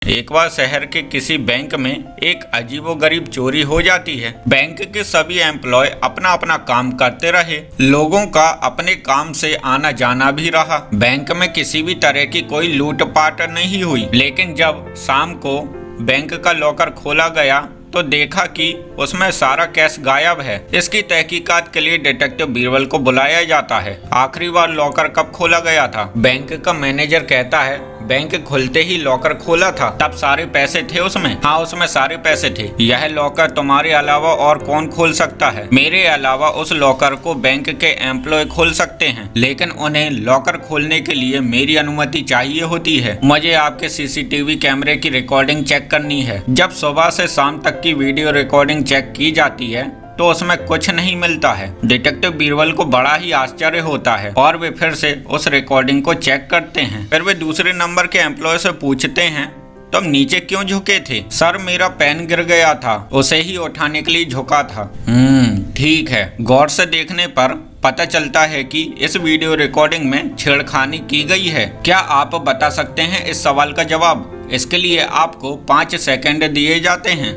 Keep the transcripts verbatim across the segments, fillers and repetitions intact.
एक बार शहर के किसी बैंक में एक अजीबोगरीब चोरी हो जाती है। बैंक के सभी एम्प्लॉय अपना अपना काम करते रहे, लोगों का अपने काम से आना जाना भी रहा। बैंक में किसी भी तरह की कोई लूटपाट नहीं हुई, लेकिन जब शाम को बैंक का लॉकर खोला गया तो देखा कि उसमें सारा कैश गायब है। इसकी तहकीकात के लिए डिटेक्टिव बीरबल को बुलाया जाता है। आखिरी बार लॉकर कब खोला गया था? बैंक का मैनेजर कहता है बैंक खुलते ही लॉकर खोला था, तब सारे पैसे थे उसमें। हाँ, उसमें सारे पैसे थे। यह लॉकर तुम्हारे अलावा और कौन खोल सकता है? मेरे अलावा उस लॉकर को बैंक के एम्प्लॉय खोल सकते हैं, लेकिन उन्हें लॉकर खोलने के लिए मेरी अनुमति चाहिए होती है। मुझे आपके सीसीटीवी कैमरे की रिकॉर्डिंग चेक करनी है। जब सुबह से शाम तक की वीडियो रिकॉर्डिंग चेक की जाती है तो उसमें कुछ नहीं मिलता है। डिटेक्टिव बीरबल को बड़ा ही आश्चर्य होता है और वे फिर से उस रिकॉर्डिंग को चेक करते हैं। फिर वे दूसरे नंबर के एम्प्लॉय से पूछते हैं, तुम तो नीचे क्यों झुके थे? सर, मेरा पेन गिर गया था, उसे ही उठाने के लिए झुका था। हम्म ठीक है। गौर से देखने पर पता चलता है कि इस वीडियो रिकॉर्डिंग में छेड़खानी की गई है। क्या आप बता सकते हैं इस सवाल का जवाब? इसके लिए आपको पाँच सेकंड दिए जाते हैं।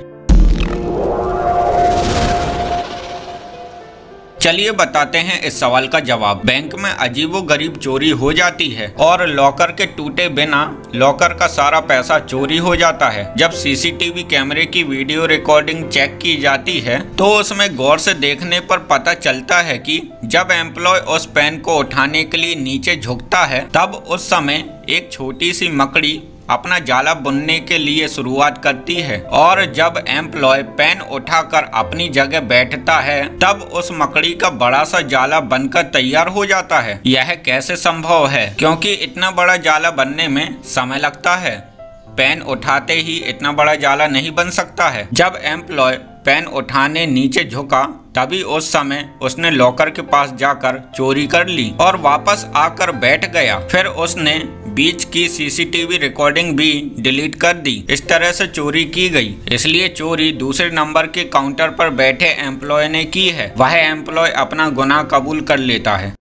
चलिए बताते हैं इस सवाल का जवाब। बैंक में अजीबोगरीब चोरी हो जाती है और लॉकर के टूटे बिना लॉकर का सारा पैसा चोरी हो जाता है। जब सीसीटीवी कैमरे की वीडियो रिकॉर्डिंग चेक की जाती है तो उसमें गौर से देखने पर पता चलता है कि जब एम्प्लॉय उस पेन को उठाने के लिए नीचे झुकता है तब उस समय एक छोटी सी मकड़ी अपना जाला बुनने के लिए शुरुआत करती है, और जब एम्प्लॉय पेन उठाकर अपनी जगह बैठता है तब उस मकड़ी का बड़ा सा जाला बनकर तैयार हो जाता है। यह कैसे संभव है? क्योंकि इतना बड़ा जाला बनने में समय लगता है। पेन उठाते ही इतना बड़ा जाला नहीं बन सकता है। जब एम्प्लॉय पेन उठाने नीचे झुका तभी उस समय उसने लॉकर के पास जाकर चोरी कर ली और वापस आकर बैठ गया। फिर उसने बीच की सीसीटीवी रिकॉर्डिंग भी डिलीट कर दी। इस तरह से चोरी की गई। इसलिए चोरी दूसरे नंबर के काउंटर पर बैठे एम्प्लॉय ने की है। वह एम्प्लॉय अपना गुनाह कबूल कर लेता है।